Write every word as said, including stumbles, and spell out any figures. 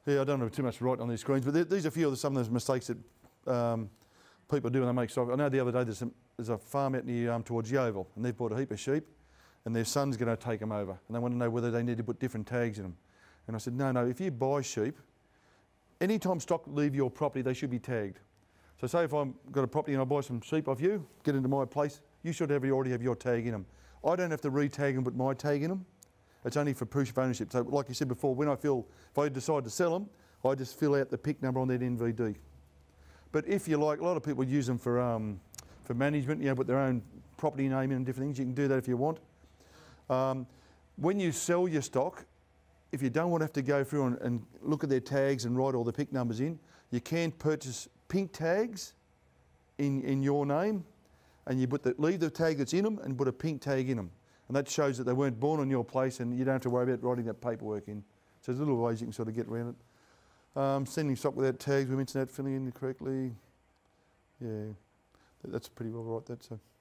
Yeah, I don't know too much right on these screens, but th these are a few of the, some of those mistakes that um, people do when they make stock. I know the other day there's, some, there's a farm out near um, towards Yeovil, and they've bought a heap of sheep, and their son's going to take them over, and they want to know whether they need to put different tags in them. And I said, no, no, if you buy sheep, anytime stock leave your property, they should be tagged. So say if I've got a property and I buy some sheep off you, get into my place, you should have, you already have your tag in them. I don't have to re-tag them, put my tag in them. It's only for proof of ownership. So like you said before, when I feel, if I decide to sell them, I just fill out the P I C number on that N V D. But if you like, a lot of people use them for, um, for management, you know, put their own property name in and different things. You can do that if you want. Um, when you sell your stock, if you don't want to have to go through and, and look at their tags and write all the P I C numbers in, you can purchase pink tags in, in your name, and you put the, leave the tag that's in them and put a pink tag in them. And that shows that they weren't born on your place and you don't have to worry about writing that paperwork in. So there's little ways you can sort of get around it. Um, sending stock without tags, we mentioned that, filling in correctly. Yeah, that's pretty well right, that. So.